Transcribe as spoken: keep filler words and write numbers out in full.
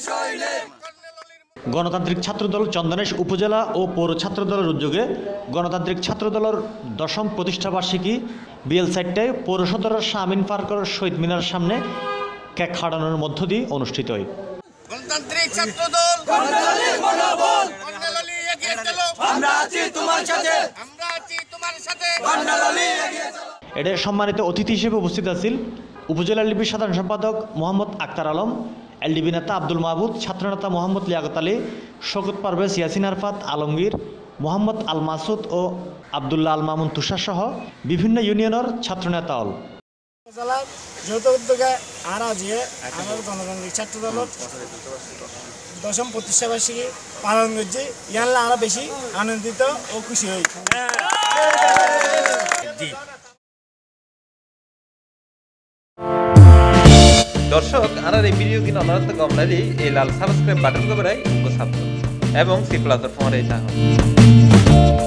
গণতান্ত্রিক ছাত্রদল চন্দনেশ উপজেলা ও পৌর ছাত্রদলের উদ্যোগে গণতান্ত্রিক ছাত্রদলের দশম প্রতিষ্ঠাবার্ষিকী বিএল সাইটটায় পৌর সদরের শামিন পার্কের শহীদ মিনার সামনে কেক খাওয়ানোর মধ্য দিয়ে অনুষ্ঠিত হয়। গণতান্ত্রিক ছাত্রদল কর্ণালী মনোবল কর্ণালী এগিয়ে চলো আমরা আছি তোমার সাথে আমরা আছি তোমার সাথে কর্ণালী এগিয়ে চলো। এতে সম্মানিত অতিথি হিসেবে উপস্থিত আছেন উপজেলা লিপির সাধারণ সম্পাদক মোহাম্মদ আক্তার আলম, এলডিবি নেতা আব্দুল মাহবুদ, ছাত্রনেতা মোহাম্মদ লিয়াকত আলী, শওকত পারভেজ, ইয়াসিন আরফাত, আলমগীর, মোহাম্মদ আল মাসুদ ও আবদুল্লাহ আল মামুন তুষার সহ বিভিন্ন ইউনিয়নের ছাত্রনেতা অল জেলার যৌথ উদ্যোগে আর আজিয়ে আমার গণতান্ত্রিক ছাত্রদল দশম প্রতিষ্ঠাবার্ষিকী পালন করছি। ইয়ানলে আরো বেশি আনন্দিত ও খুশি হই। দর্শক আর এই ভিডিও কিনা অনারত গমনালি এই লাল সাবস্ক্রাইব বাটন কবরাই উঙ্গ সাবস্ক্রাইব এবং সি প্লাস ফোন রে